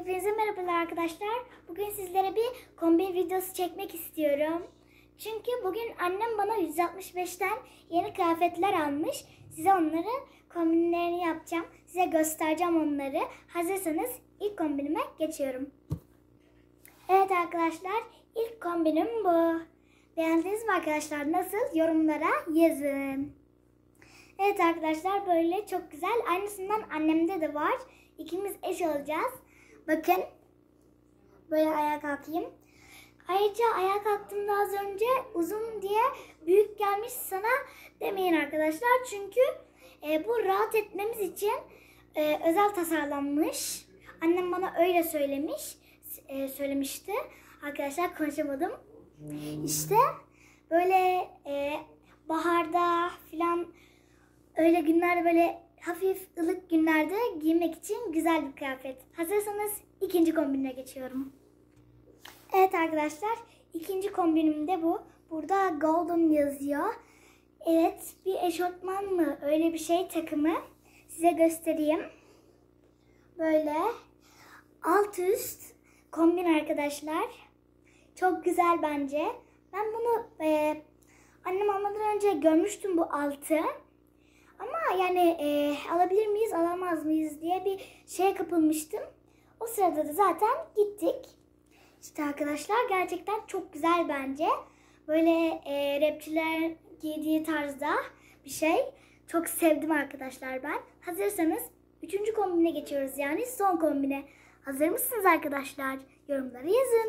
Hepinize merhabalar arkadaşlar. Bugün sizlere bir kombin videosu çekmek istiyorum. Çünkü bugün annem bana 165'ten yeni kıyafetler almış. Size onları kombinlerini yapacağım. Size göstereceğim onları. Hazırsanız ilk kombinime geçiyorum. Evet arkadaşlar, ilk kombinim bu. Beğendiniz mi arkadaşlar? Nasıl? Yorumlara yazın. Evet arkadaşlar, böyle çok güzel. Aynısından annemde de var. İkimiz eş olacağız. Bakın. Böyle ayağa kalkayım. Ayrıca ayağa kalktığımda az önce uzun diye büyük gelmiş sana demeyin arkadaşlar. Çünkü bu rahat etmemiz için özel tasarlanmış. Annem bana öyle söylemişti. Arkadaşlar konuşamadım. İşte böyle baharda falan öyle günlerde, böyle hafif ılık günlerde giymek için güzel bir kıyafet. Hazırsanız ikinci kombinine geçiyorum. Evet arkadaşlar, ikinci kombinim de bu. Burada golden yazıyor. Evet, bir eşofman mı öyle bir şey takımı. Size göstereyim. Böyle alt üst kombin arkadaşlar. Çok güzel bence. Ben bunu annem almadan önce görmüştüm bu altı. Ama yani alabilir miyiz, alamaz mıyız diye bir şeye kapılmıştım. O sırada da zaten gittik. İşte arkadaşlar, gerçekten çok güzel bence. Böyle rapçiler giydiği tarzda bir şey. Çok sevdim arkadaşlar ben. Hazırsanız 3. kombine geçiyoruz, yani son kombine. Hazır mısınız arkadaşlar? Yorumlara yazın.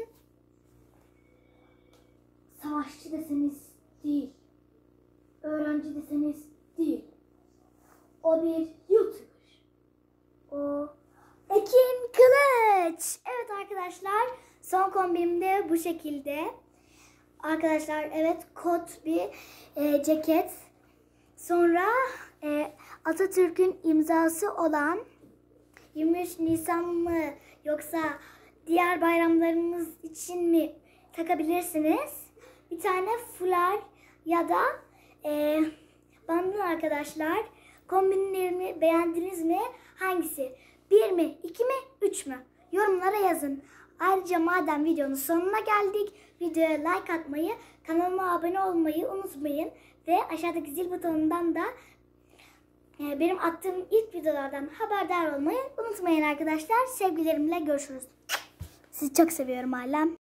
Savaşçı deseniz değil. Öğrenci deseniz değil. O bir YouTuber. O Ekin Kılıç. Evet arkadaşlar, son kombinim de bu şekilde. Arkadaşlar evet, kot bir ceket. Sonra Atatürk'ün imzası olan 23 Nisan mı yoksa diğer bayramlarımız için mi takabilirsiniz. Bir tane fular ya da bandın arkadaşlar. Kombinlerimi beğendiniz mi? Hangisi? 1 mi? 2 mi? 3 mü? Yorumlara yazın. Ayrıca madem videonun sonuna geldik, videoya like atmayı, kanalıma abone olmayı unutmayın. Ve aşağıdaki zil butonundan da benim attığım ilk videolardan haberdar olmayı unutmayın arkadaşlar. Sevgilerimle görüşürüz. Sizi çok seviyorum ailem.